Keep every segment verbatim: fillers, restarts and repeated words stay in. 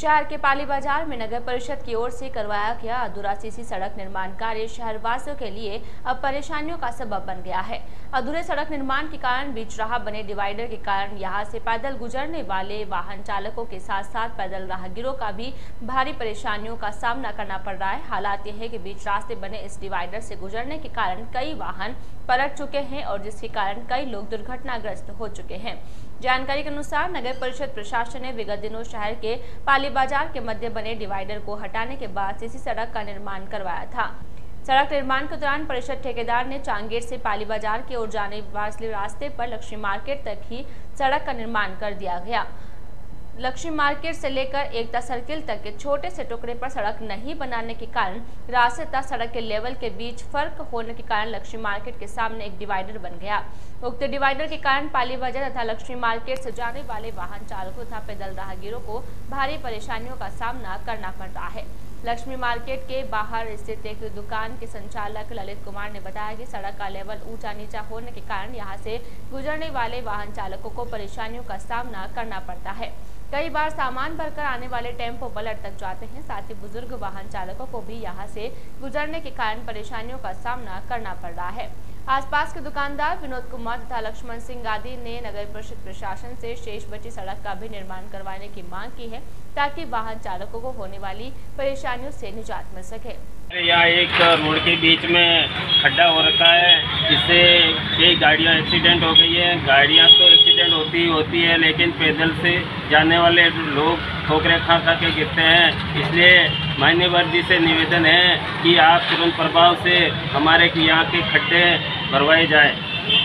शहर के पाली बाजार में नगर परिषद की ओर से करवाया गया अधूरा सीसी सड़क निर्माण कार्य शहरवासियों के लिए अब परेशानियों का सबब बन गया है। अधूरे सड़क निर्माण के कारण बीच राह बने डिवाइडर के कारण यहां से पैदल गुजरने वाले वाहन चालकों के साथ साथ पैदल राहगीरों का भी भारी परेशानियों का सामना करना पड़ रहा है। हालात यह है कि बीच रास्ते बने इस डिवाइडर से गुजरने के कारण कई वाहन पलट चुके हैं और जिसके कारण कई लोग दुर्घटनाग्रस्त हो चुके हैं। जानकारी के अनुसार नगर परिषद प्रशासन ने विगत दिनों शहर के पाली बाजार के मध्य बने डिवाइडर को हटाने के बाद सीसी सड़क का निर्माण करवाया था। सड़क निर्माण के दौरान परिषद ठेकेदार ने चांगेर से पाली बाजार की ओर जाने वाले रास्ते पर लक्ष्मी मार्केट तक ही सड़क का निर्माण कर दिया गया। लक्ष्मी मार्केट से लेकर एकता सर्किल तक के छोटे से टुकड़े पर सड़क नहीं बनाने के कारण रास्ते तथा सड़क के लेवल के बीच फर्क होने के कारण लक्ष्मी मार्केट के सामने एक डिवाइडर बन गया। उक्त डिवाइडर के कारण पाली बाजार तथा लक्ष्मी मार्केट से जाने वाले वाहन चालकों तथा पैदल राहगीरों को भारी परेशानियों का सामना करना पड़ रहा है। लक्ष्मी मार्केट के बाहर स्थित एक दुकान के संचालक ललित कुमार ने बताया कि सड़क का लेवल ऊंचा नीचा होने के कारण यहां से गुजरने वाले वाहन चालकों को परेशानियों का सामना करना पड़ता है। कई बार सामान भरकर आने वाले टेम्पो पलट तक जाते हैं। साथ ही बुजुर्ग वाहन चालकों को भी यहां से गुजरने के कारण परेशानियों का सामना करना पड़ रहा है। आसपास के दुकानदार विनोद कुमार तथा लक्ष्मण सिंह आदि ने नगर परिषद प्रशासन से शेष बची सड़क का भी निर्माण करवाने की मांग की है ताकि वाहन चालकों को होने वाली परेशानियों से निजात मिल सके। यहाँ एक रोड के बीच में खड्डा हो रखा है, इससे कई गाड़ियाँ एक्सीडेंट हो गई है। गाड़ियाँ तो एक्सीडेंट होती ही होती है, लेकिन पैदल से जाने वाले लोग ठोकरें खा खा के गिरते हैं। इसलिए माननीय जी से निवेदन है कि आप तुरंत प्रभाव से हमारे यहाँ के खड्डे भरवाए जाए।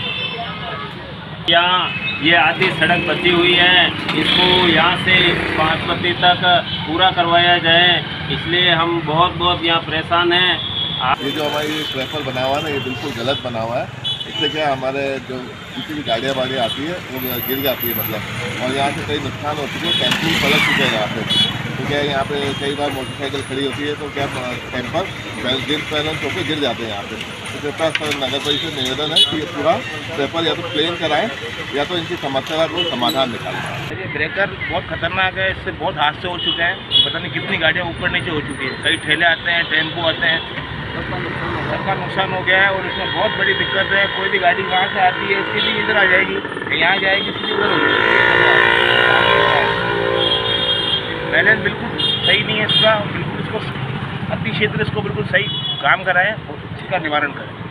यहाँ ये आधी सड़क बची हुई है, इसको यहाँ से बासमती तक पूरा करवाया जाए। इसलिए हम बहुत बहुत यहाँ परेशान हैं। ये जो हमारी ट्रैफल बना हुआ है ना, ये बिल्कुल गलत बना हुआ है। इससे क्या हमारे जो किसी भी गाड़ियाँ वाड़ियाँ आती है वो गिर जाती है मतलब, और यहाँ से कई नुकसान हो चुके हैं। टेम्पो पलट चुके हैं यहाँ पे, तो क्या यहाँ पे कई बार मोटरसाइकिल खड़ी होती है तो क्या टेम्पर गिर बैलेंस होकर गिर जाते हैं यहाँ पे। तो कृपया नगर परिषद निवेदन है कि ये पूरा पेपर या तो प्लेन कराएं या तो इनकी समस्या का कोई समाधान निकालें। ये ब्रेकर बहुत खतरनाक है, इससे बहुत हादसे हो चुके हैं। पता नहीं कितनी गाड़ियाँ ऊपर नीचे हो चुकी है। कई ठेले आते हैं, टेम्पो आते हैं, सबका नुकसान हो गया है और इसमें बहुत बड़ी दिक्कत है। कोई भी गाड़ी कहाँ से आती है सीधी इधर आ जाएगी, यहाँ जाएगी सीधी उधर हो जाएगी। बैलेंस बिल्कुल सही नहीं है इसका, बिल्कुल इसको अति क्षेत्र इसको बिल्कुल सही काम कराएं और इसका निवारण करें।